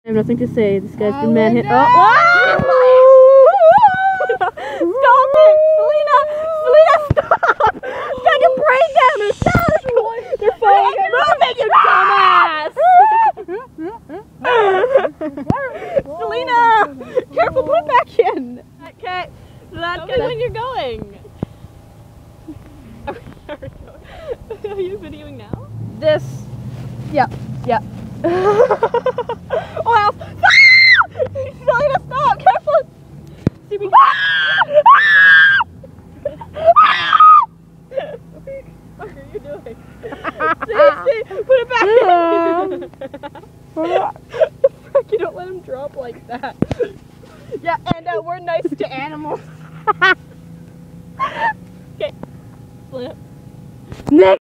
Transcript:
I have nothing to say. This guy's been manhandled. No. Stop it! Selena! Selena, stop! Trying to break them! They're fucking moving, you dumbass! Selena! Careful, put it back in! Okay, that's Tell me when you're going. Are you videoing now? This. Yeah. Oh, else. Selena, stop! Careful! See me. What are you doing? See, put it back in. Frick, you don't let him drop like that. Yeah, and we're nice to animals. Okay. Flip. Nick!